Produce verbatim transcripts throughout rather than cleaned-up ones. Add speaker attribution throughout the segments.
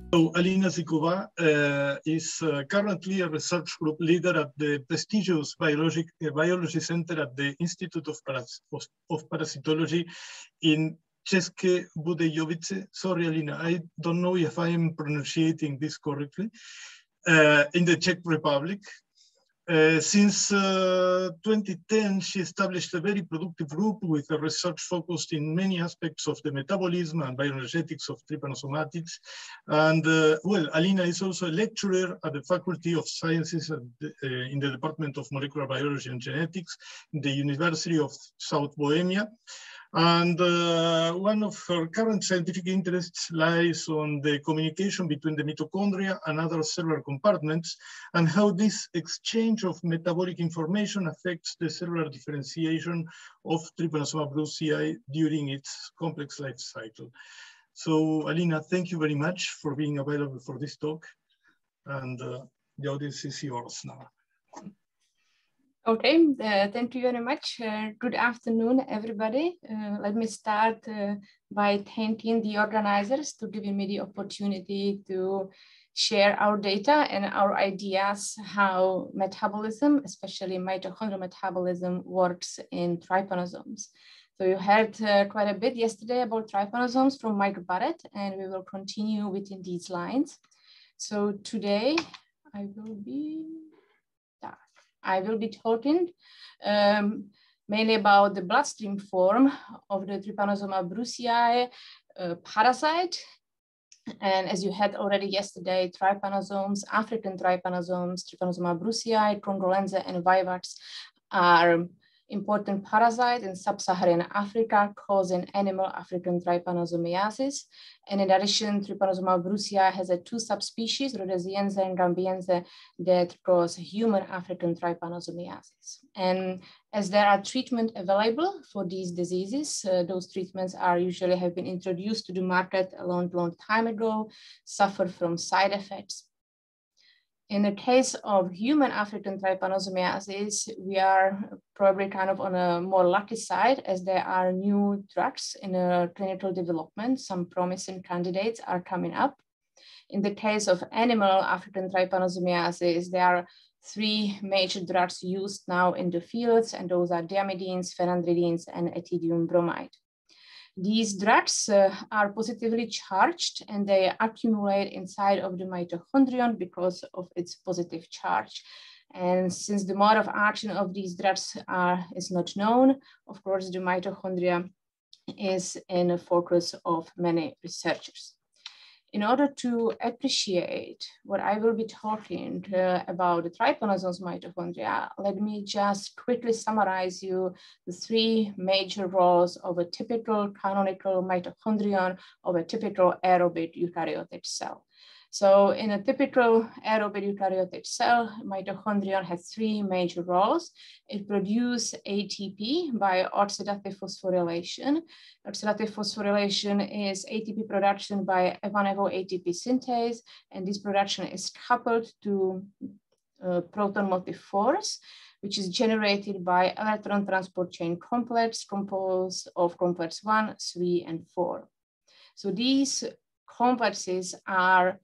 Speaker 1: So Alena Ziková uh, is uh, currently a research group leader at the prestigious biologic, uh, biology center at the Institute of, Paras of Parasitology in Czech Budějovice. Sorry, Alena, I don't know if I am pronouncing this correctly, uh, in the Czech Republic. Uh, since uh, twenty ten, she established a very productive group with a research focused in many aspects of the metabolism and bioenergetics of trypanosomatics. And uh, well, Alena is also a lecturer at the Faculty of Sciences at the, uh, in the Department of Molecular Biology and Genetics in the University of South Bohemia. And uh, one of her current scientific interests lies on the communication between the mitochondria and other cellular compartments, and how this exchange of metabolic information affects the cellular differentiation of Trypanosoma brucei during its complex life cycle. So, Alena, thank you very much for being available for this talk, and uh, the audience is yours now.
Speaker 2: Okay, uh, thank you very much. Uh, good afternoon, everybody. Uh, let me start uh, by thanking the organizers for giving me the opportunity to share our data and our ideas how metabolism, especially mitochondrial metabolism, works in trypanosomes. So you heard uh, quite a bit yesterday about trypanosomes from Mike Barrett, and we will continue within these lines. So today I will be I will be talking um, mainly about the bloodstream form of the Trypanosoma brucei uh, parasite. And as you had already yesterday, trypanosomes, African trypanosomes, Trypanosoma brucei, Congolense, and vivax are important parasites in sub-Saharan Africa causing animal African trypanosomiasis. And in addition, Trypanosoma brucei has a two subspecies, rhodesiense and gambiense, that cause human African trypanosomiasis. And as there are treatments available for these diseases, uh, those treatments are usually have been introduced to the market a long, long time ago, suffer from side effects. In the case of human African trypanosomiasis, we are probably kind of on a more lucky side as there are new drugs in a clinical development. Some promising candidates are coming up. In the case of animal African trypanosomiasis, there are three major drugs used now in the fields, and those are diamidines, phenandridines, and ethidium bromide. These drugs uh, are positively charged and they accumulate inside of the mitochondrion because of its positive charge. And since the mode of action of these drugs are, is not known, of course, the mitochondria is in the focus of many researchers. In order to appreciate what I will be talking uh, about the trypanosomes mitochondria, let me just quickly summarize you the three major roles of a typical canonical mitochondrion of a typical aerobic eukaryotic cell. So in a typical aerobic eukaryotic cell, mitochondrion has three major roles. It produces A T P by oxidative phosphorylation. Oxidative phosphorylation is A T P production by one F O A T P synthase, and this production is coupled to uh, proton motive force, which is generated by electron transport chain complex composed of complex one, three, and four. So these complexes are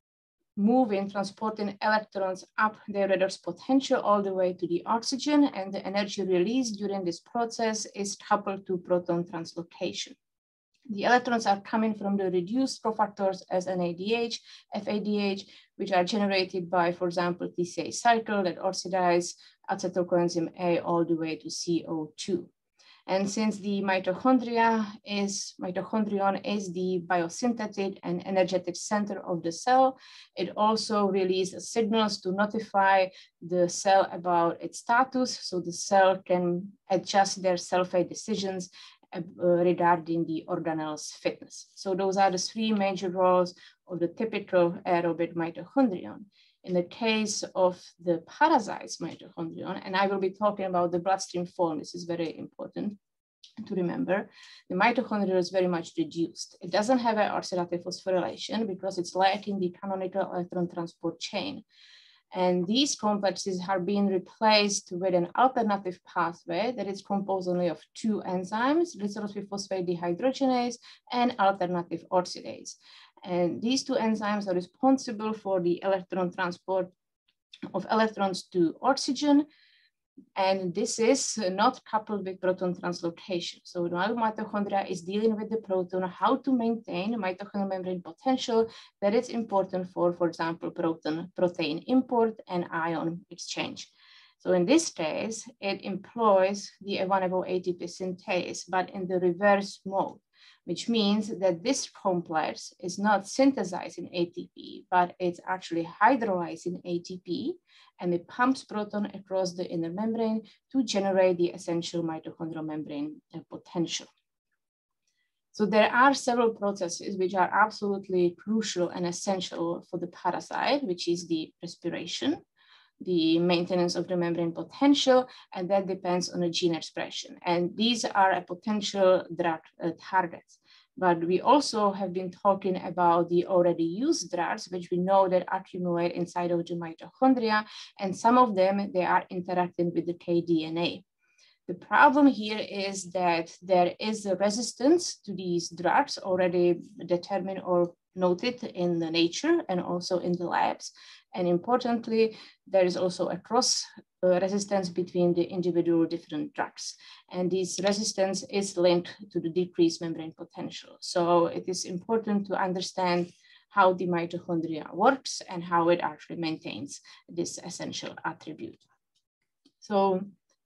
Speaker 2: moving, transporting electrons up their redox potential all the way to the oxygen, and the energy released during this process is coupled to proton translocation. The electrons are coming from the reduced cofactors as N A D H, F A D H, which are generated by, for example, T C A cycle that oxidize acetyl coenzyme A all the way to C O two. And since the mitochondria is, mitochondrion is the biosynthetic and energetic center of the cell, it also releases signals to notify the cell about its status, so the cell can adjust their cell-fate decisions uh, regarding the organelle's fitness. So those are the three major roles of the typical aerobic mitochondrion. In the case of the parasites mitochondrion, and I will be talking about the bloodstream form, this is very important to remember, the mitochondria is very much reduced. It doesn't have an oxidative phosphorylation because it's lacking the canonical electron transport chain. And these complexes are being replaced with an alternative pathway that is composed only of two enzymes, glycerol three phosphate dehydrogenase and alternative oxidase. And these two enzymes are responsible for the electron transport of electrons to oxygen. And this is not coupled with proton translocation. So while mitochondria is dealing with the proton, how to maintain mitochondrial membrane potential, that is important for, for example, proton, protein import and ion exchange. So in this case, it employs the avoidable A T P synthase, but in the reverse mode, which means that this complex is not synthesizing A T P, but it's actually hydrolyzing A T P, and it pumps proton across the inner membrane to generate the essential mitochondrial membrane potential. So there are several processes which are absolutely crucial and essential for the parasite, which is the respiration, the maintenance of the membrane potential, and that depends on the gene expression. And these are a potential drug uh, targets. But we also have been talking about the already used drugs, which we know that accumulate inside of the mitochondria, and some of them, they are interacting with the K D N A. The problem here is that there is a resistance to these drugs already determined or noted in the nature and also in the labs. And importantly, there is also a cross uh, resistance between the individual different drugs. And this resistance is linked to the decreased membrane potential. So it is important to understand how the mitochondria works and how it actually maintains this essential attribute. So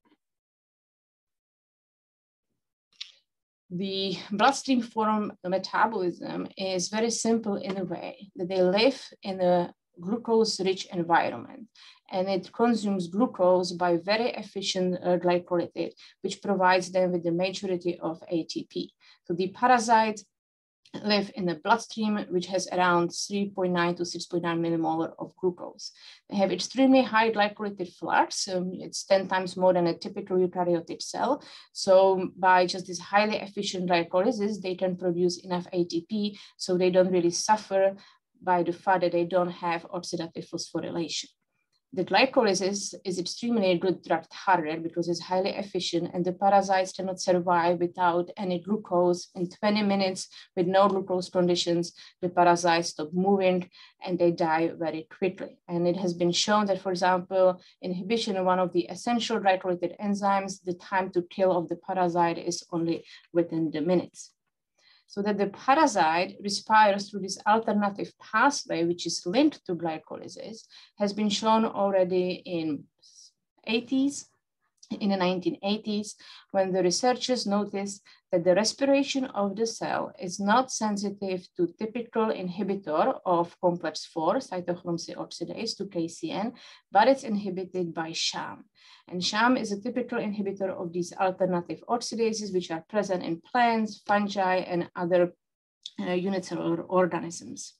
Speaker 2: the bloodstream form metabolism is very simple in a way that they live in a glucose-rich environment, and it consumes glucose by very efficient uh, glycolytic, which provides them with the majority of A T P. So the parasites live in the bloodstream, which has around three point nine to six point nine millimolar of glucose. They have extremely high glycolytic flux. Um, it's ten times more than a typical eukaryotic cell. So by just this highly efficient glycolysis, they can produce enough A T P, so they don't really suffer by the fact that they don't have oxidative phosphorylation. The glycolysis is extremely good drug target because it's highly efficient, and the parasites cannot survive without any glucose. In twenty minutes with no glucose conditions, the parasites stop moving and they die very quickly. And it has been shown that, for example, inhibition of one of the essential glycolytic enzymes, the time to kill of the parasite is only within the minutes. So that the parasite respires through this alternative pathway, which is linked to glycolysis, has been shown already in eighties, in the nineteen eighties, when the researchers noticed that the respiration of the cell is not sensitive to typical inhibitor of complex four, cytochrome C oxidase, to K C N, but it's inhibited by sham. And sham is a typical inhibitor of these alternative oxidases, which are present in plants, fungi, and other uh, unicellular organisms.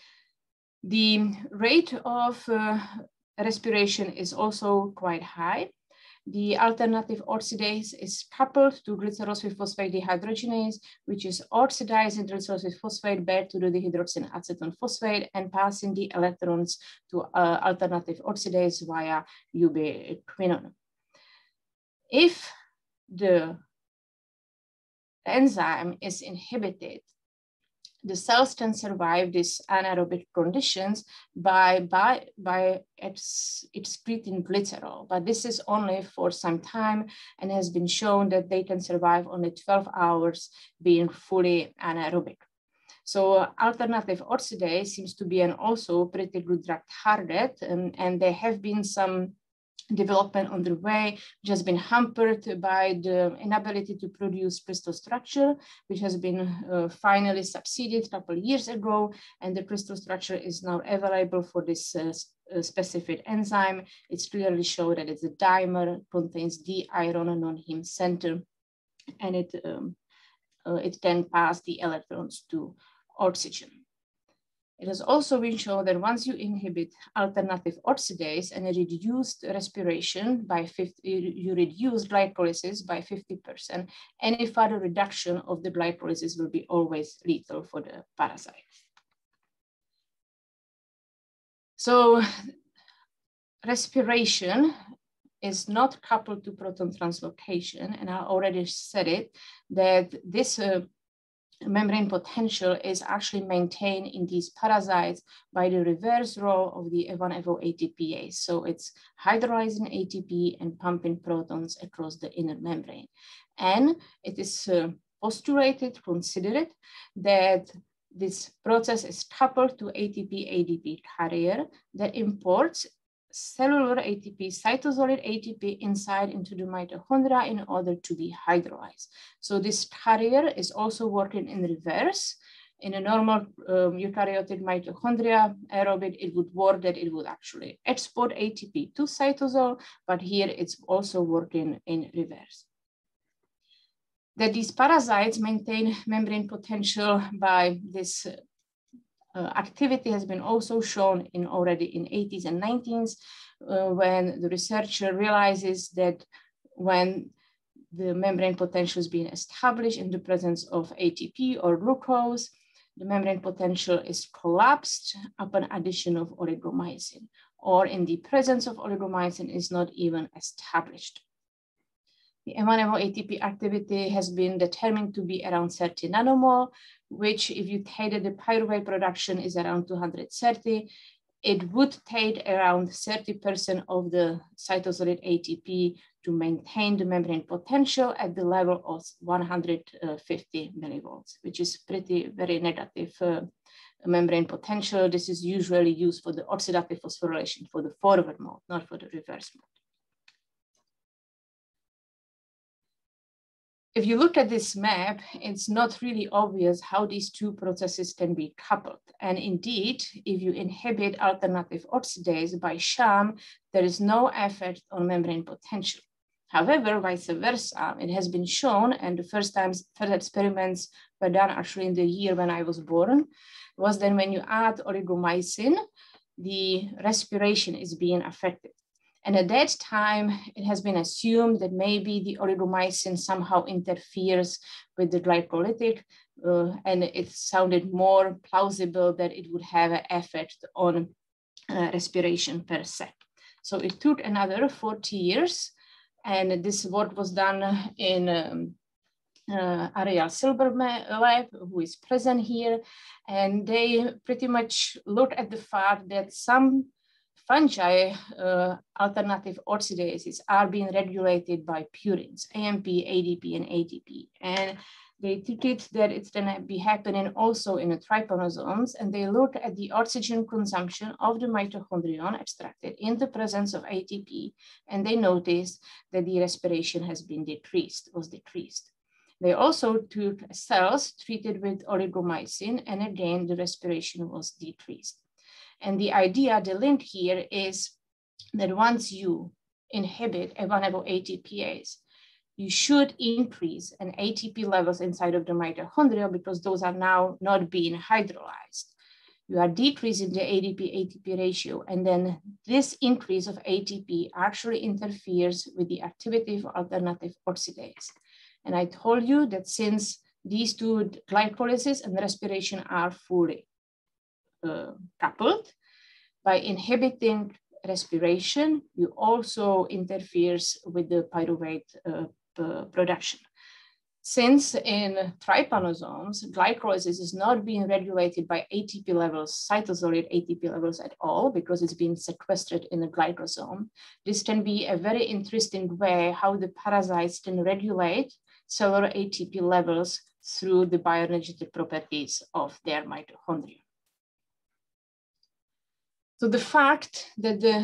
Speaker 2: The rate of uh, respiration is also quite high. The alternative oxidase is coupled to glycerol phosphate dehydrogenase, which is oxidizing glycerol phosphate back to the dihydroxy acetone phosphate and passing the electrons to uh, alternative oxidase via ubiquinone. If the enzyme is inhibited, the cells can survive these anaerobic conditions by, by, by excreting glycerol, but this is only for some time and has been shown that they can survive only twelve hours being fully anaerobic. So alternative oxidase seems to be an also pretty good drug target, and, and there have been some development on the way, which has been hampered by the inability to produce crystal structure, which has been uh, finally succeeded a couple of years ago, and the crystal structure is now available for this uh, uh, specific enzyme. It's clearly shown that it's a dimer, contains D-iron non-heme center, and it, um, uh, it can pass the electrons to oxygen. It has also been shown that once you inhibit alternative oxidase and a reduced respiration by fifty, you reduce glycolysis by fifty percent, any further reduction of the glycolysis will be always lethal for the parasite. So respiration is not coupled to proton translocation, and I already said it, that this uh, membrane potential is actually maintained in these parasites by the reverse role of the F one F zero A T P ase. So it's hydrolyzing A T P and pumping protons across the inner membrane. And it is uh, postulated, considered that this process is coupled to A T P A D P carrier that imports cellular A T P, cytosolic A T P inside into the mitochondria in order to be hydrolyzed. So this carrier is also working in reverse. In a normal um, eukaryotic mitochondria aerobic, it would work that it would actually export A T P to cytosol, but here it's also working in reverse. That these parasites maintain membrane potential by this uh, Uh, activity has been also shown in already in eighties and nineties uh, when the researcher realizes that when the membrane potential is being established in the presence of A T P or glucose, the membrane potential is collapsed upon addition of oligomycin, or in the presence of oligomycin is not even established. The F one F zero A T P activity has been determined to be around thirty nanomole, which if you take that the pyruvate production is around two hundred thirty, it would take around thirty percent of the cytosolic A T P to maintain the membrane potential at the level of one hundred fifty millivolts, which is pretty very negative uh, membrane potential. This is usually used for the oxidative phosphorylation for the forward mode, not for the reverse mode. If you look at this map, it's not really obvious how these two processes can be coupled. And indeed, if you inhibit alternative oxidase by sham, there is no effect on membrane potential. However, vice versa, it has been shown, and the first time first experiments were done actually in the year when I was born, was that when you add oligomycin, the respiration is being affected. And at that time, it has been assumed that maybe the oligomycin somehow interferes with the glycolytic, uh, and it sounded more plausible that it would have an effect on uh, respiration per se. So it took another forty years, and this work was done in um, uh, Ariel Silber lab, who is present here, and they pretty much looked at the fact that some fungi, uh, alternative oxidases, are being regulated by purines, A M P, A D P, and A T P. And they treated that it's going to be happening also in the trypanosomes, and they look at the oxygen consumption of the mitochondrion extracted in the presence of A T P, and they noticed that the respiration has been decreased, was decreased. They also took cells treated with oligomycin, and again, the respiration was decreased. And the idea, the link here is that once you inhibit F one F zero A T P ase, you should increase an A T P levels inside of the mitochondria because those are now not being hydrolyzed. You are decreasing the A D P A T P ratio, and then this increase of A T P actually interferes with the activity of alternative oxidase. And I told you that since these two, glycolysis and respiration, are fully Uh, coupled, by inhibiting respiration, you also interferes with the pyruvate uh, production. Since in trypanosomes, glycolysis is not being regulated by A T P levels, cytosolic A T P levels at all, because it's being sequestered in the glycosome, this can be a very interesting way how the parasites can regulate cellular A T P levels through the bioenergetic properties of their mitochondria. So the fact that the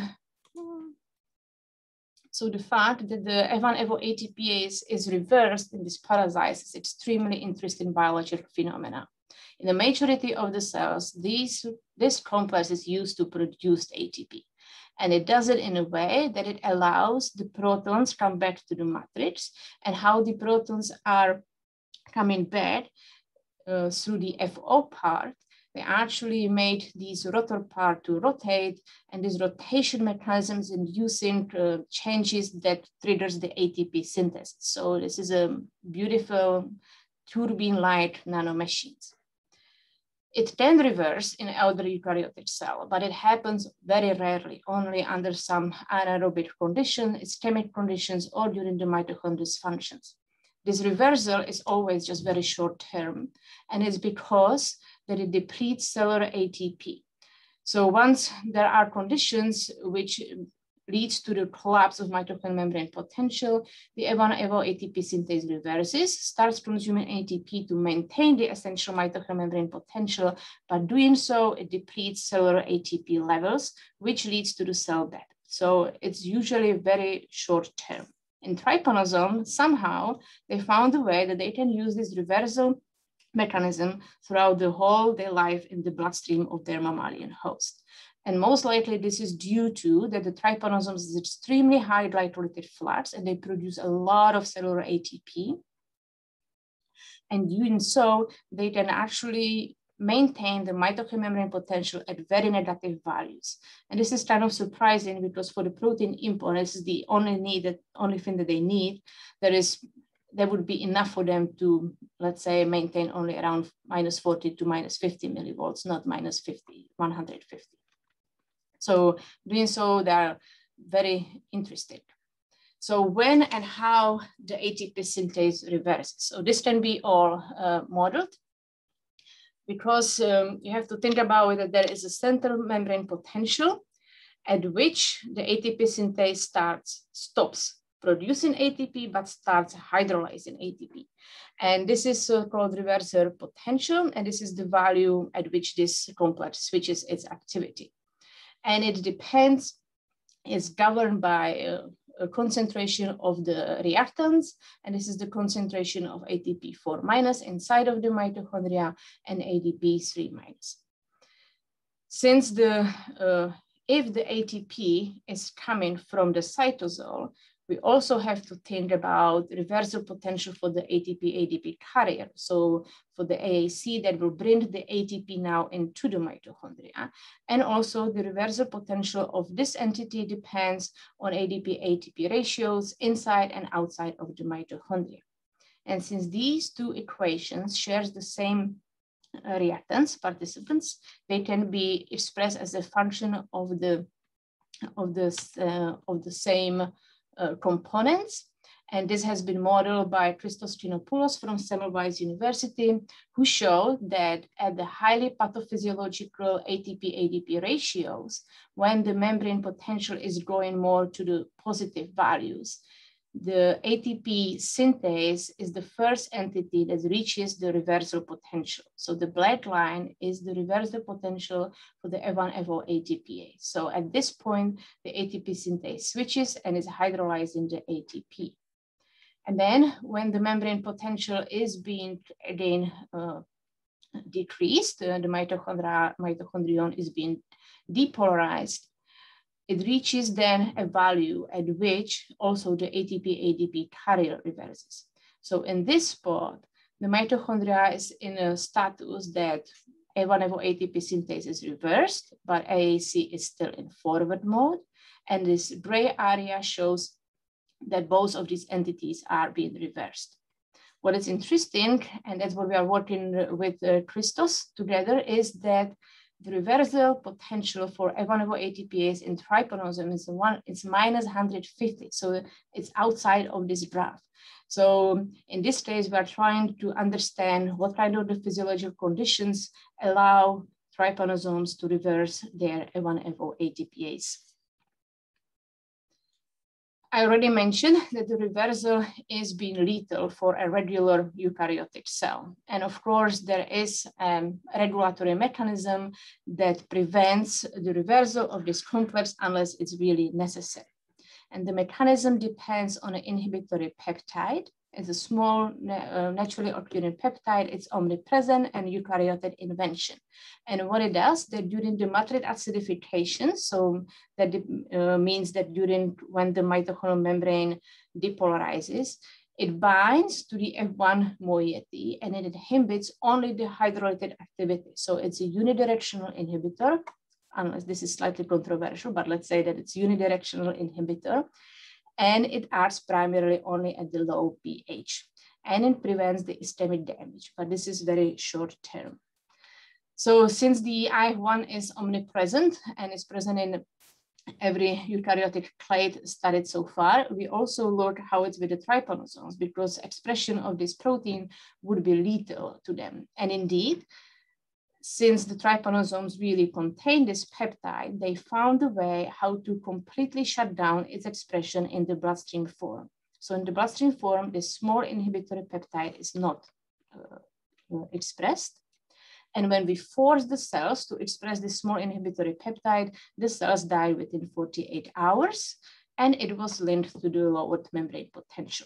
Speaker 2: so the fact that the F one F zero A T P ase is reversed in these parasites is extremely interesting biological phenomena. In the majority of the cells, these, this complex is used to produce A T P. And it does it in a way that it allows the protons come back to the matrix, and how the protons are coming back uh, through the F O part. They actually made these rotor part to rotate, and these rotation mechanisms inducing uh, changes that triggers the A T P synthesis. So this is a beautiful turbine-like nanomachines. It can reverse in elder eukaryotic cell, but it happens very rarely, only under some anaerobic conditions, ischemic conditions, or during the mitochondrial functions. this reversal is always just very short term, and it's because that it depletes cellular A T P. So once there are conditions which leads to the collapse of mitochondrial membrane potential, the A one A O A T P synthase reverses, starts consuming A T P to maintain the essential mitochondrial membrane potential. By doing so, it depletes cellular A T P levels, which leads to the cell death. So it's usually very short term. In trypanosome, somehow they found a way that they can use this reversal mechanism throughout the whole their life in the bloodstream of their mammalian host. And most likely this is due to that the trypanosomes is extremely high glycolytic flux and they produce a lot of cellular A T P. And doing so, they can actually maintain the mitochondrial membrane potential at very negative values. And this is kind of surprising because for the protein import, this is the only need, that only thing that they need, there is, there would be enough for them to, let's say, maintain only around minus forty to minus fifty millivolts, not minus fifty, one hundred fifty. So doing so, they are very interested. So when and how the A T P synthase reverses. So this can be all uh, modeled because um, you have to think about it that there is a central membrane potential at which the A T P synthase starts, stops producing A T P, but starts hydrolyzing A T P. And this is uh, called reversal potential. And this is the value at which this complex switches its activity. And it depends, is governed by uh, a concentration of the reactants, and this is the concentration of A T P four minus inside of the mitochondria and A D P three minus. Since the, uh, if the A T P is coming from the cytosol, we also have to think about reversal potential for the A T P A D P carrier. So for the A A C that will bring the A T P now into the mitochondria. And also the reversal potential of this entity depends on A D P A T P ratios inside and outside of the mitochondria. And since these two equations share the same uh, reactants, participants, they can be expressed as a function of the, of the, uh, of the same Uh, components. And this has been modeled by Christos Chinopoulos from Semmelweis University, who showed that at the highly pathophysiological A T P A D P ratios, when the membrane potential is going more to the positive values, the A T P synthase is the first entity that reaches the reversal potential. So the black line is the reversal potential for the A one A O A T P A. So at this point, the A T P synthase switches and is hydrolyzing the A T P. And then when the membrane potential is being again uh, decreased, uh, the mitochondria, mitochondrion is being depolarized, it reaches then a value at which also the A T P A D P carrier reverses. So in this spot, the mitochondria is in a status that A one A O A T P synthase is reversed, but A A C is still in forward mode. And this gray area shows that both of these entities are being reversed. What is interesting, and that's what we are working with uh, Christos together, is that the reversal potential for A one A O A T P As in trypanosome is one, it's minus one hundred fifty. So it's outside of this graph. So in this case, we are trying to understand what kind of the physiological conditions allow trypanosomes to reverse their A one A O A T P As. I already mentioned that the reversal is being lethal for a regular eukaryotic cell. And of course, there is um, a regulatory mechanism that prevents the reversal of this complex unless it's really necessary. And the mechanism depends on an inhibitory peptide. It's a small, uh, naturally occurring peptide. It's omnipresent and eukaryotic invention. And what it does, that during the matrix acidification, so that uh, means that during when the mitochondrial membrane depolarizes, it binds to the F one moiety and it inhibits only the hydrolytic activity. So it's a unidirectional inhibitor, unless this is slightly controversial, but let's say that it's unidirectional inhibitor. And it acts primarily only at the low pH, and it prevents the ischemic damage, but this is very short term. So since the I one is omnipresent and is present in every eukaryotic clade studied so far, we also looked how it's with the trypanosomes, because expression of this protein would be lethal to them. And indeed, since the trypanosomes really contain this peptide, they found a way how to completely shut down its expression in the bloodstream form. So in the bloodstream form, this small inhibitory peptide is not uh, expressed. And when we force the cells to express this small inhibitory peptide, the cells die within forty-eight hours, and it was linked to the lowered membrane potential.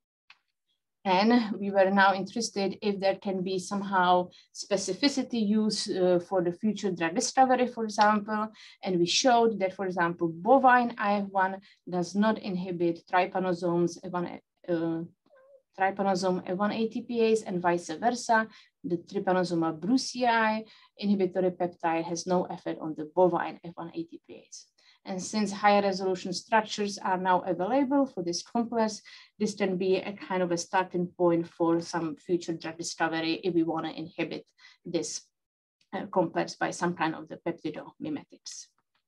Speaker 2: And we were now interested if there can be somehow specificity use uh, for the future drug discovery, for example. And we showed that, for example, bovine I F one does not inhibit trypanosomes, uh, trypanosome F one A T P ase, and vice versa. The Trypanosoma brucei inhibitory peptide has no effect on the bovine F one A T P ase. And since higher resolution structures are now available for this complex, this can be a kind of a starting point for some future drug discovery if we want to inhibit this uh, complex by some kind of the peptidomimetics.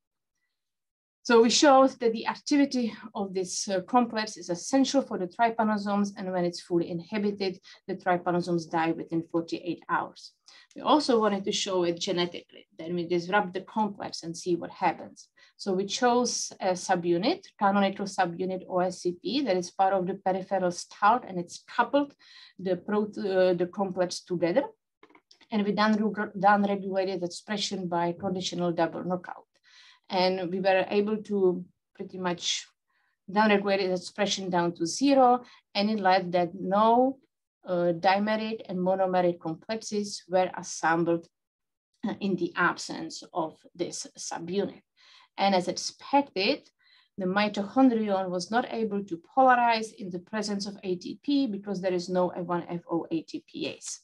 Speaker 2: So we showed that the activity of this uh, complex is essential for the trypanosomes, and when it's fully inhibited, the trypanosomes die within forty-eight hours. We also wanted to show it genetically. Then we disrupt the complex and see what happens. So we chose a subunit, canonical subunit O S C P, that is part of the peripheral start, and it's coupled the, uh, the complex together. And we done, done regulated expression by conditional double knockout. And we were able to pretty much downregulate its expression down to zero, and it led that no uh, dimerid and monomerid complexes were assembled uh, in the absence of this subunit. And as expected, the mitochondrion was not able to polarize in the presence of A T P because there is no F one F O A T P ase.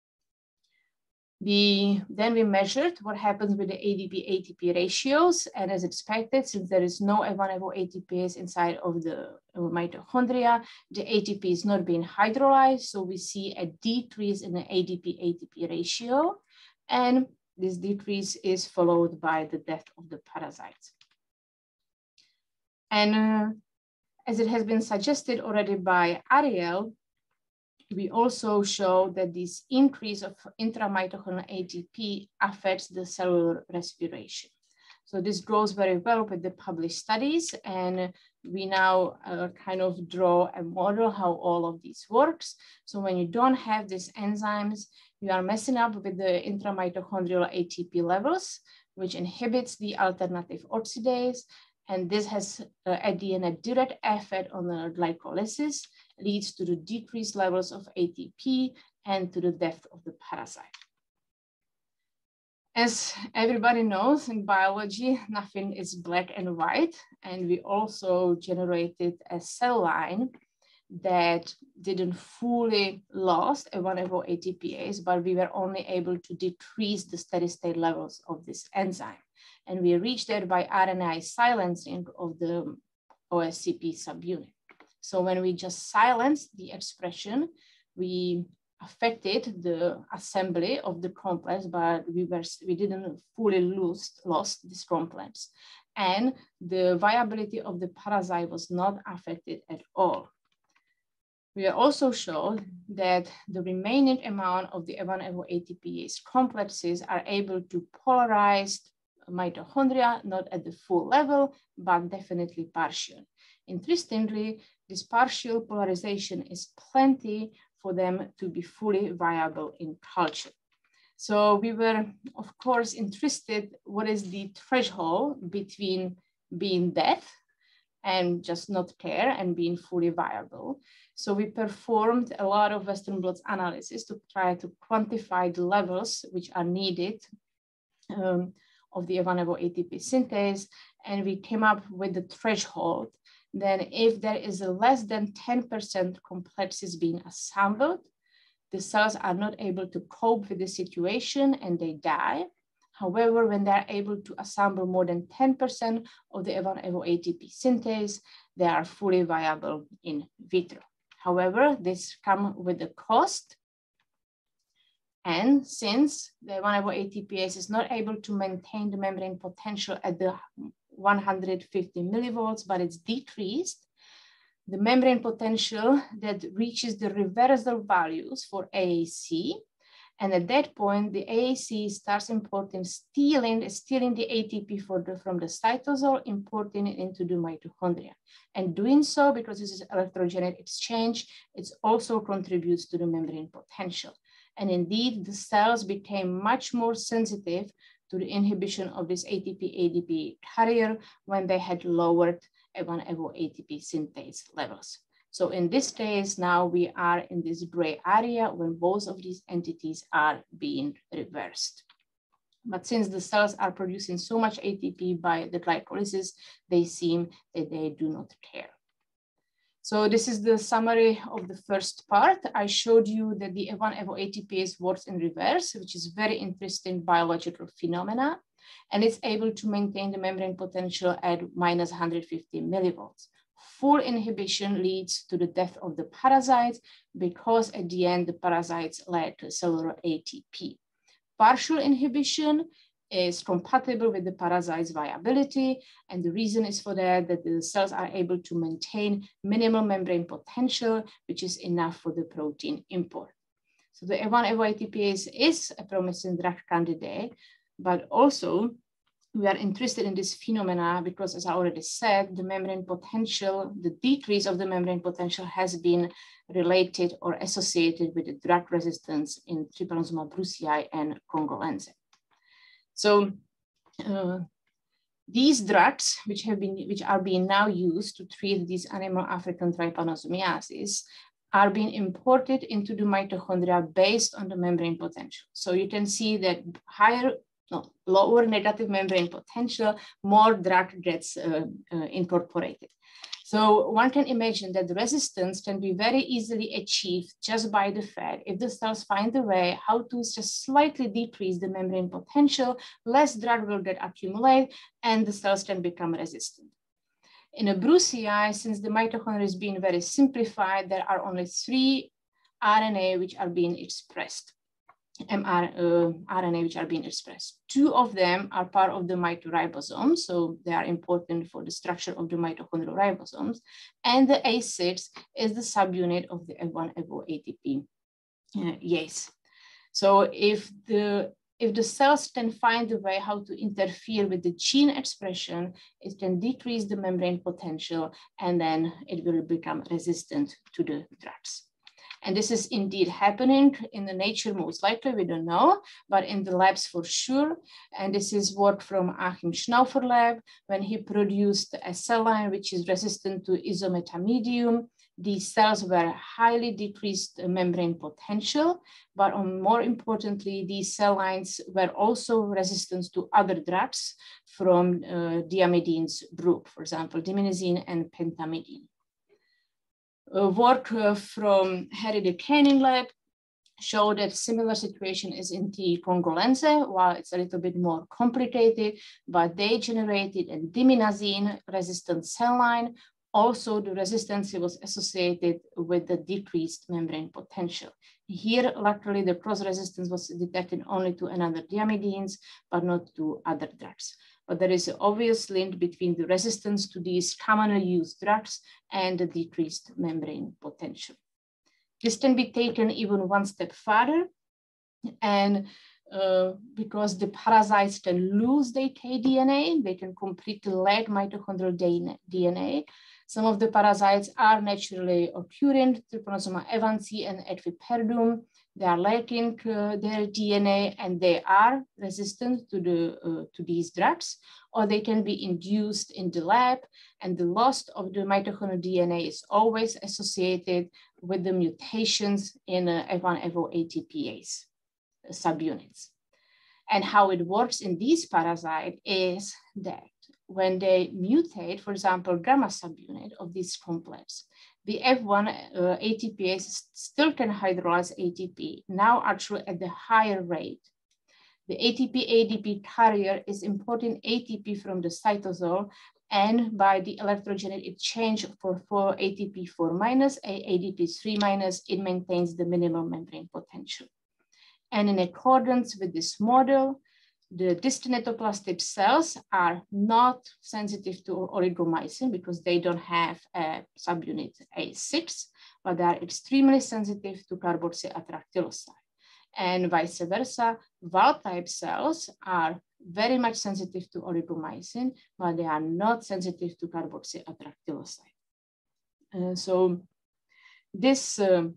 Speaker 2: The, then we measured what happens with the A D P A T P ratios, and as expected, since there is no F one F O A T P ase inside of the mitochondria, the A T P is not being hydrolyzed, so we see a decrease in the A D P A T P ratio, and this decrease is followed by the death of the parasites. And uh, as it has been suggested already by Ariel, we also show that this increase of intramitochondrial A T P affects the cellular respiration. So this goes very well with the published studies, and we now uh, kind of draw a model how all of this works. So when you don't have these enzymes, you are messing up with the intramitochondrial A T P levels, which inhibits the alternative oxidase, and this has uh, at the end a direct effect on the glycolysis, leads to the decreased levels of A T P and to the death of the parasite. As everybody knows in biology, nothing is black and white, and we also generated a cell line that didn't fully lost F one F O A T P ase, but we were only able to decrease the steady state levels of this enzyme. And we reached that by R N A silencing of the O S C P subunit. So when we just silenced the expression, we affected the assembly of the complex, but we, were, we didn't fully lose, lost this complex. And the viability of the parasite was not affected at all. We also showed that the remaining amount of the F one F O A T P ase complexes are able to polarize mitochondria, not at the full level, but definitely partial. Interestingly, this partial polarization is plenty for them to be fully viable in culture. So we were, of course, interested what is the threshold between being dead and just not care and being fully viable. So we performed a lot of Western blots analysis to try to quantify the levels which are needed um, of the F one F O A T P synthase, and we came up with the threshold. Then if there is a less than ten percent complexes being assembled, the cells are not able to cope with the situation and they die. However, when they're able to assemble more than ten percent of the F one F O A T P synthase, they are fully viable in vitro. However, this comes with a cost. And since the F one F O A T P ase is not able to maintain the membrane potential at the one hundred fifty millivolts, but it's decreased, the membrane potential that reaches the reversal values for A A C. And at that point, the A A C starts importing, stealing, stealing the A T P for the, from the cytosol, importing it into the mitochondria. And doing so, because this is electrogenetic exchange, it also contributes to the membrane potential. And indeed, the cells became much more sensitive to the inhibition of this A T P A D P carrier when they had lowered F one F zero A T P synthase levels. So in this case, now we are in this gray area when both of these entities are being reversed. But since the cells are producing so much A T P by the glycolysis, they seem that they do not care. So this is the summary of the first part. I showed you that the F one F zero A T Pase works in reverse, which is very interesting biological phenomena, and it's able to maintain the membrane potential at minus one hundred fifty millivolts. Full inhibition leads to the death of the parasites because at the end, the parasites led to cellular A T P. Partial inhibition is compatible with the parasite's viability. And the reason is for that, that the cells are able to maintain minimal membrane potential, which is enough for the protein import. So the F one F zero A T Pase is a promising drug candidate, but also we are interested in this phenomena because, as I already said, the membrane potential, the decrease of the membrane potential has been related or associated with the drug resistance in Trypanosoma brucei and congolense. So uh, these drugs, which have been, which are being now used to treat these animal African trypanosomiasis, are being imported into the mitochondria based on the membrane potential. So you can see that higher No, lower negative membrane potential, more drug gets uh, uh, incorporated. So one can imagine that the resistance can be very easily achieved just by the fact if the cells find a way how to just slightly decrease the membrane potential, less drug will get accumulated and the cells can become resistant. In a brucei, since the mitochondria is being very simplified, there are only three R N A which are being expressed. M R, uh, R N A which are being expressed. Two of them are part of the mitoribosome, so they are important for the structure of the mitochondrial ribosomes. And the A six is the subunit of the F one F zero A T P uh, yase. So if the, if the cells can find a way how to interfere with the gene expression, it can decrease the membrane potential and then it will become resistant to the drugs. And this is indeed happening in the nature, most likely, we don't know, but in the labs for sure. And this is work from Achim Schnaufer lab when he produced a cell line which is resistant to isometamedium. These cells were highly decreased membrane potential, but on, more importantly, these cell lines were also resistant to other drugs from uh, diamidine's group, for example, diminizine and pentamidine. Uh, work uh, from Harry de Koning lab showed that similar situation is in T. congolense, while it's a little bit more complicated, but they generated a diminazine resistant cell line. Also, the resistance was associated with the decreased membrane potential. Here, luckily, the cross-resistance was detected only to another diamidines, but not to other drugs. But there is an obvious link between the resistance to these commonly used drugs and the decreased membrane potential. This can be taken even one step further. And uh, because the parasites can lose their K D N A, they can completely lack mitochondrial D N A. Some of the parasites are naturally occurring, Trypanosoma evansi and Equiperdum. They are lacking uh, their D N A and they are resistant to, the, uh, to these drugs, or they can be induced in the lab, and the loss of the mitochondrial D N A is always associated with the mutations in uh, F one F zero A T Pase uh, subunits. And how it works in these parasites is that when they mutate, for example, gamma subunit of this complex, the F one uh, A T Pase still can hydrolyze A T P, now actually at the higher rate. The A T P A D P carrier is importing A T P from the cytosol, and by the electrogenetic exchange for, for A T P four minus, A D P three minus, it maintains the minimal membrane potential. And in accordance with this model, the dyskinetoplastic cells are not sensitive to oligomycin because they don't have a subunit A six, but they are extremely sensitive to carboxy atractyloside. And vice versa, wild-type cells are very much sensitive to oligomycin, but they are not sensitive to carboxy atractyloside. Uh, so this uh,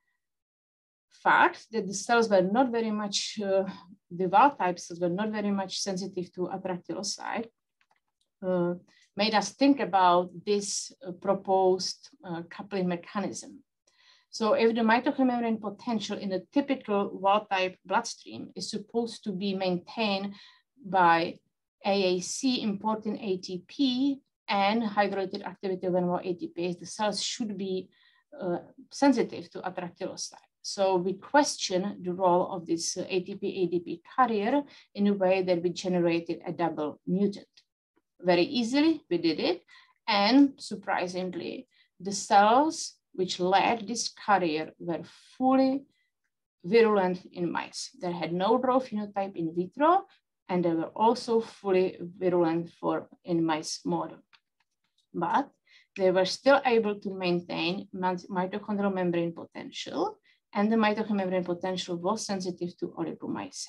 Speaker 2: fact that the cells were not very much, uh, the wild-type cells were not very much sensitive to atractyloside, uh, made us think about this uh, proposed uh, coupling mechanism. So if the mitochondrial membrane potential in a typical wild-type bloodstream is supposed to be maintained by A A C importing A T P and hydrolytic activity of animal A T P, the cells should be uh, sensitive to atractyloside. So we question the role of this uh, A T P A D P carrier in a way that we generated a double mutant. Very easily, we did it. And surprisingly, the cells which led this carrier were fully virulent in mice. They had no raw phenotype in vitro, and they were also fully virulent for in mice model. But they were still able to maintain mitochondrial membrane potential, and the mitochondrial membrane potential was sensitive to oligomycin.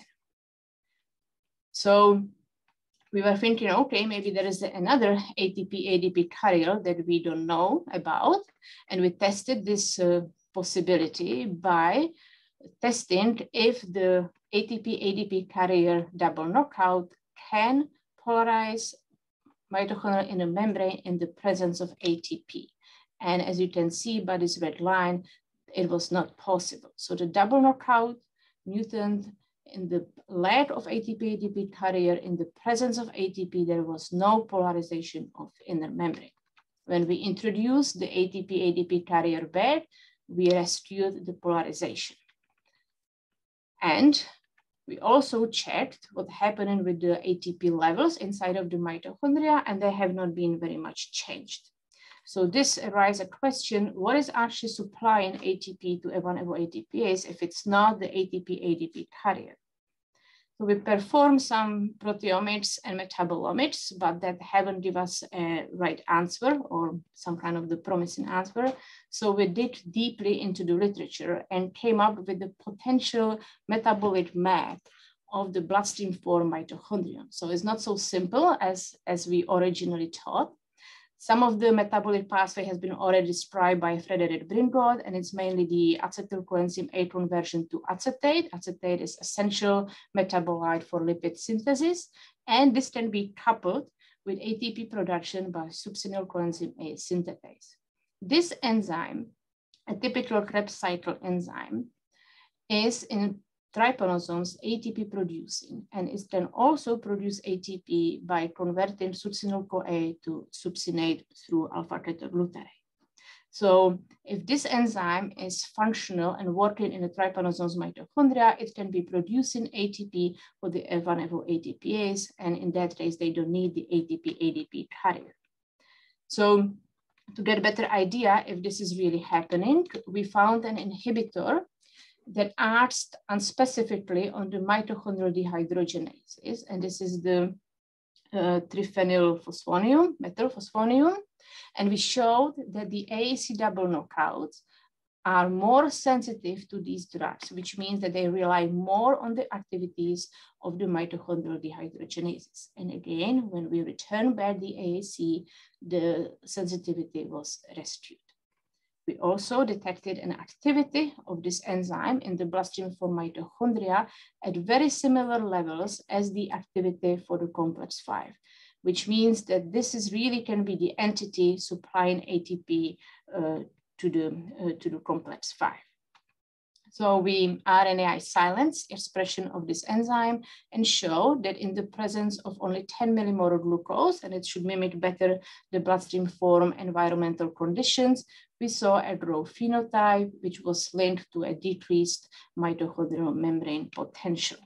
Speaker 2: So we were thinking, okay, maybe there is another A T P A D P carrier that we don't know about. And we tested this uh, possibility by testing if the A T P A D P carrier double knockout can polarize mitochondria in a membrane in the presence of A T P. And as you can see by this red line, it was not possible. So the double knockout mutant in the lack of A T P A D P carrier, in the presence of A T P, there was no polarization of inner membrane. When we introduced the A T P A D P carrier back, we rescued the polarization. And we also checked what happened with the A T P levels inside of the mitochondria, and they have not been very much changed. So this arises a question, what is actually supplying A T P to one of A T P As if it's not the A T P A D P carrier? So we performed some proteomics and metabolomics, but that haven't given us a right answer or some kind of the promising answer. So we dig deeply into the literature and came up with the potential metabolic map of the bloodstream form mitochondrion. So it's not so simple as, as we originally thought. Some of the metabolic pathway has been already described by Frederick Bringott, and it's mainly the acetyl coenzyme A conversion to acetate. Acetate is essential metabolite for lipid synthesis, and this can be coupled with A T P production by succinyl coenzyme A synthetase. This enzyme, a typical Krebs cycle enzyme, is in trypanosomes A T P producing, and it can also produce A T P by converting succinyl CoA to succinate through alpha-ketoglutarate. So if this enzyme is functional and working in the trypanosomes mitochondria, it can be producing A T P for the F one F zero A T P As, and in that case, they don't need the A T P A D P carrier. So to get a better idea if this is really happening, we found an inhibitor that acts unspecifically on the mitochondrial dehydrogenases. And this is the uh, triphenylphosphonium, methylphosphonium. And we showed that the A A C double knockouts are more sensitive to these drugs, which means that they rely more on the activities of the mitochondrial dehydrogenases. And again, when we return back the A A C, the sensitivity was rescued. We also detected an activity of this enzyme in the bloodstream for mitochondria at very similar levels as the activity for the complex five, which means that this is really can be the entity supplying A T P uh, to, the, uh, to the complex five. So we R N A I silence expression of this enzyme and show that in the presence of only ten millimolar glucose, and it should mimic better the bloodstream form environmental conditions, we saw a growth phenotype, which was linked to a decreased mitochondrial membrane potential.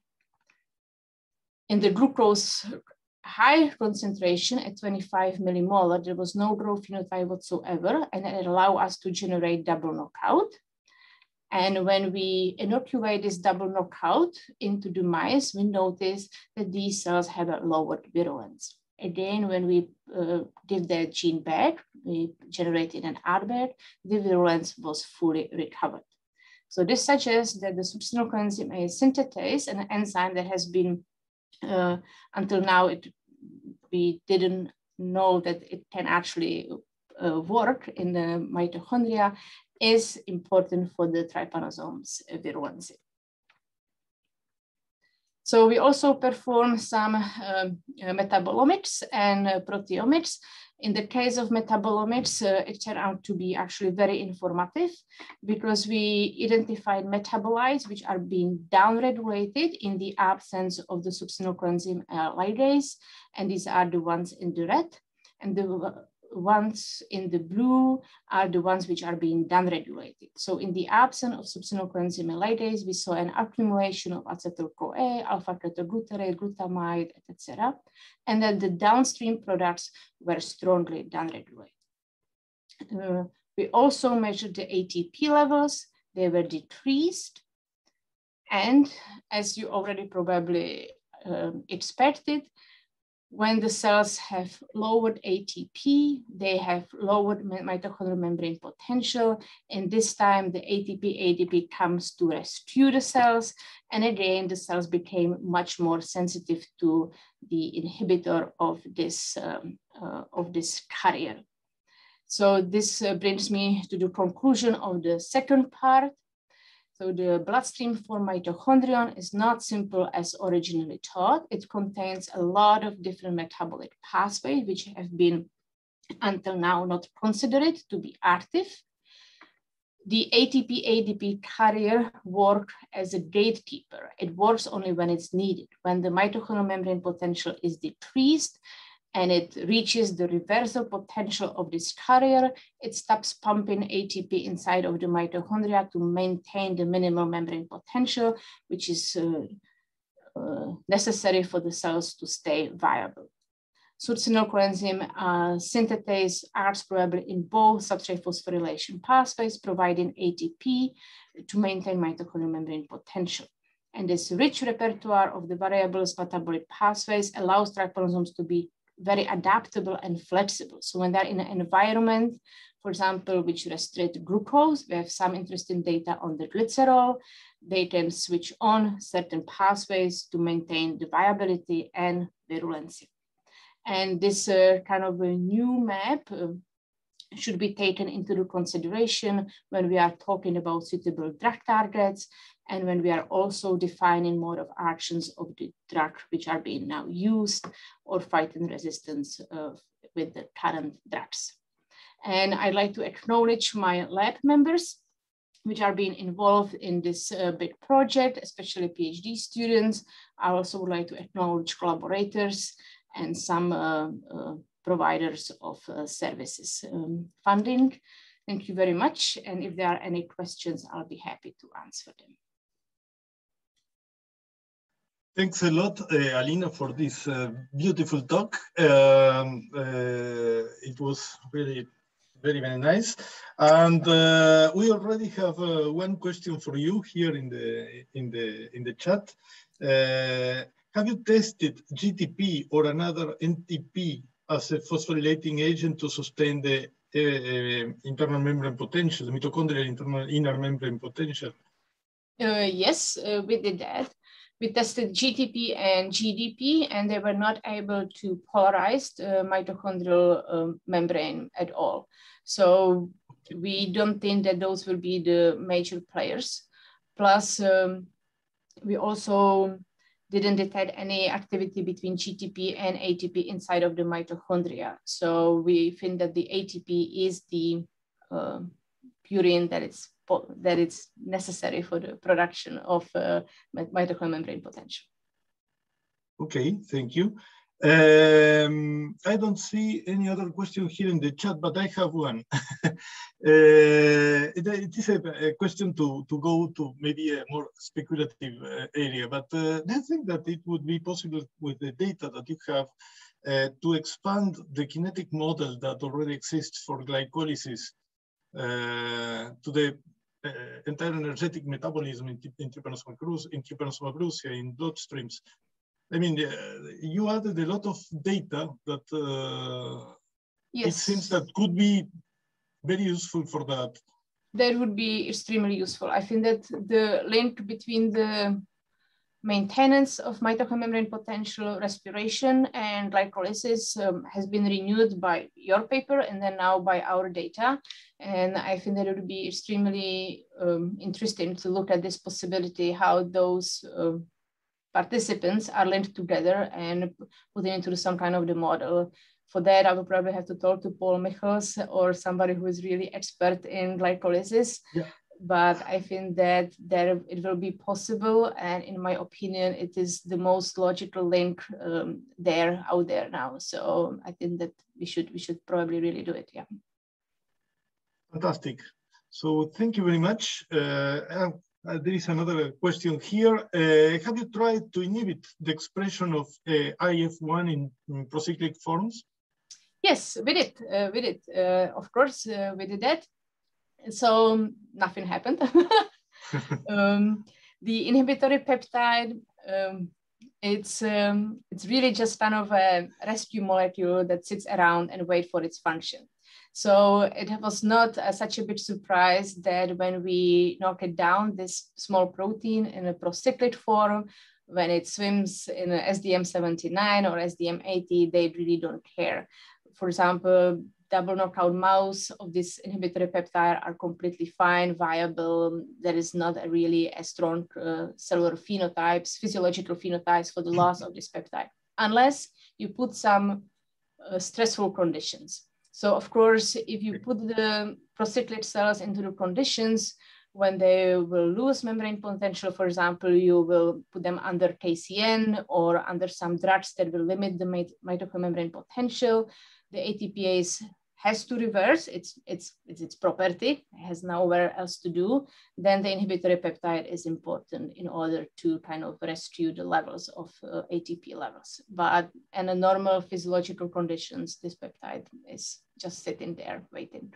Speaker 2: In the glucose high concentration at twenty-five millimolar, there was no growth phenotype whatsoever, and it allowed us to generate double knockout. And when we inoculate this double knockout into the mice, we notice that these cells have a lowered virulence. Again, when we uh, give the gene back, we generated an advert, the virulence was fully recovered. So this suggests that the succinyl coenzyme A synthetase, an enzyme that has been, uh, until now, it, we didn't know that it can actually uh, work in the mitochondria, is important for the trypanosomes virulency. So we also perform some uh, metabolomics and uh, proteomics. In the case of metabolomics, uh, it turned out to be actually very informative because we identified metabolites which are being downregulated in the absence of the succinyl coenzyme uh, ligase, and these are the ones in the red, and the ones in the blue are the ones which are being downregulated. So in the absence of succinyl coenzyme ligase, we saw an accumulation of acetyl-CoA, alpha-ketoglutarate, glutamide, et cetera. And then the downstream products were strongly downregulated. Uh, we also measured the A T P levels. They were decreased. And as you already probably um, expected, when the cells have lowered A T P, they have lowered mitochondrial membrane potential. And this time the A T P A D P comes to rescue the cells. And again, the cells became much more sensitive to the inhibitor of this, um, uh, of this carrier. So this uh, brings me to the conclusion of the second part. So the bloodstream for mitochondrion is not simple as originally thought. It contains a lot of different metabolic pathways, which have been until now not considered to be active. The A T P A D P carrier works as a gatekeeper. It works only when it's needed. When the mitochondrial membrane potential is decreased, and it reaches the reversal potential of this carrier, it stops pumping A T P inside of the mitochondria to maintain the minimal membrane potential, which is uh, uh, necessary for the cells to stay viable. Succinyl coenzyme uh, synthetase acts probably in both substrate phosphorylation pathways, providing A T P to maintain mitochondrial membrane potential. And this rich repertoire of the variable metabolic pathways allows trypanosomes to be very adaptable and flexible. So when they're in an environment, for example, which restricts glucose, we have some interesting data on the glycerol, they can switch on certain pathways to maintain the viability and virulency. And this uh, kind of a new map uh, should be taken into consideration when we are talking about suitable drug targets and when we are also defining mode of actions of the drug which are being now used or fighting resistance uh, with the current drugs. And I'd like to acknowledge my lab members which are being involved in this uh, big project, especially PhD students. I also would like to acknowledge collaborators and some uh, uh, providers of uh, services um, funding. Thank you very much. And if there are any questions, I'll be happy to answer them.
Speaker 1: Thanks a lot, uh, Alena, for this uh, beautiful talk. Um, uh, it was really, very, very nice. And uh, we already have uh, one question for you here in the in the in the chat. Uh, have you tested G T P or another N T P as a phosphorylating agent to sustain the uh, uh, internal membrane potential, the mitochondrial internal inner membrane potential?
Speaker 2: Uh, yes, uh, we did that. We tested G T P and G D P, and they were not able to polarize the mitochondrial um, membrane at all. So we don't think that those will be the major players. Plus, um, we also didn't detect any activity between G T P and A T P inside of the mitochondria. So we think that the A T P is the uh, purine that it's that it's necessary for the production of uh, mitochondrial membrane potential. Okay, thank you. Um, I don't see any other question here in the chat, but I have one. uh, it, it is a, a question to, to go to maybe a more speculative uh, area, but uh, do you think that it would be possible with the data that you have uh, to expand the kinetic model that already exists for glycolysis uh, to the
Speaker 1: uh, entire energetic metabolism in, in Trypanosoma cruzi, in Trypanosoma cruzi, in bloodstreams. I mean, uh, you added a lot of data that uh, yes. It seems that could be very useful for that.
Speaker 2: That would be extremely useful. I think that the link between the maintenance of mitochondrial membrane potential, respiration, and glycolysis um, has been renewed by your paper and then now by our data. And I think that it would be extremely um, interesting to look at this possibility, how those uh, participants are linked together and put it into some kind of the model. For that, I would probably have to talk to Paul Michels or somebody who is really expert in glycolysis.
Speaker 1: Yeah.
Speaker 2: But I think that there it will be possible, and in my opinion, it is the most logical link um, there out there now. So I think that we should we should probably really do it. Yeah.
Speaker 1: Fantastic. So thank you very much. Uh, uh, there is another question here. Uh, have you tried to inhibit the expression of uh, I F one in, in procyclic forms?
Speaker 2: Yes, we did. Uh, we did. Uh, of course, uh, we did that. So nothing happened. um, the inhibitory peptide, um, it's um, it's really just kind of a rescue molecule that sits around and waits for its function. So it was not uh, such a big surprise that when we knock it down, this small protein in a procyclic form, when it swims in a S D M seventy-nine or S D M eighty, they really don't care. For example, double knockout mouse of this inhibitory peptide are completely fine, viable. There is not a really a strong uh, cellular phenotypes, physiological phenotypes for the loss of this peptide, unless you put some uh, stressful conditions. So of course, if you put the procyclic cells into the conditions when they will lose membrane potential, for example, you will put them under K C N or under some drugs that will limit the mitochondrial membrane potential, the A T P ase has to reverse, it's, it's, it's its property, it has nowhere else to do, then the inhibitory peptide is important in order to kind of rescue the levels of uh, A T P levels. But in a normal physiological conditions, this peptide is just sitting there waiting.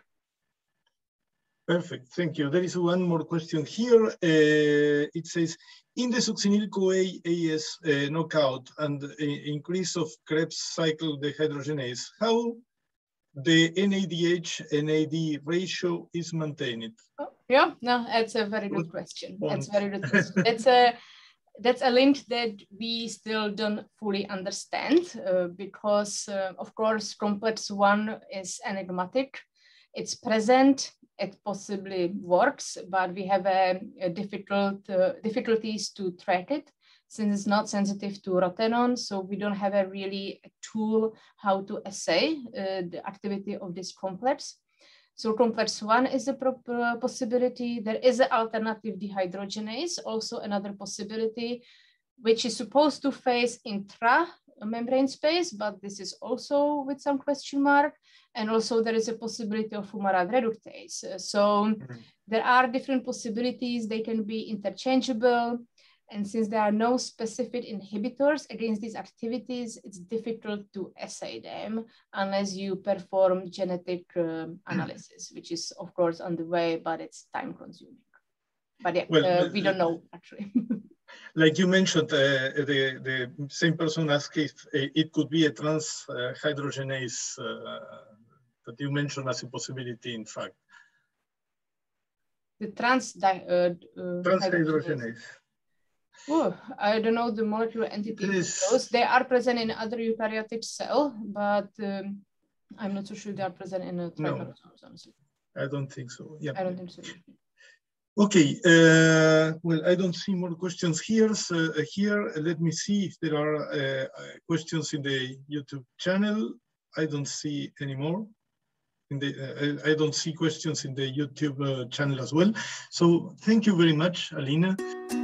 Speaker 1: Perfect, thank you. There is one more question here. Uh, it says, in the succinyl-CoA A S uh, knockout and uh, increase of Krebs cycle dehydrogenase, how the N A D H N A D ratio is maintained?
Speaker 2: Oh, yeah, no, that's a very good question. That's very good question. That's a that's a link that we still don't fully understand uh, because, uh, of course, complex one is enigmatic. It's present. It possibly works, but we have a, a difficult uh, difficulties to track it since it's not sensitive to rotenone. So we don't have a really a tool how to assay uh, the activity of this complex. So complex one is a uh, possibility. There is an alternative dehydrogenase, also another possibility, which is supposed to face intra membrane space, but this is also with some question mark. And also there is a possibility of fumarate reductase. So mm-hmm. there are different possibilities. They can be interchangeable. And since there are no specific inhibitors against these activities, it's difficult to assay them unless you perform genetic uh, analysis, which is of course on the way, but it's time consuming. But yeah, well, uh, we don't know actually.
Speaker 1: Like you mentioned, uh, the, the same person asked if it could be a trans uh, hydrogenase uh, that you mentioned as a possibility, in fact.
Speaker 2: The trans, uh, uh,
Speaker 1: trans hydrogenase.
Speaker 2: Oh, I don't know the molecular entities of those. They are present in other eukaryotic cell, but um, I'm not so sure they are present in a trypanosomes,
Speaker 1: no, honestly. I don't think so. Yeah.
Speaker 2: I don't think so.
Speaker 1: Okay, uh, well, I don't see more questions here. So, uh, here, let me see if there are uh, questions in the YouTube channel. I don't see any more. In the, uh, I don't see questions in the YouTube uh, channel as well. So thank you very much, Alena.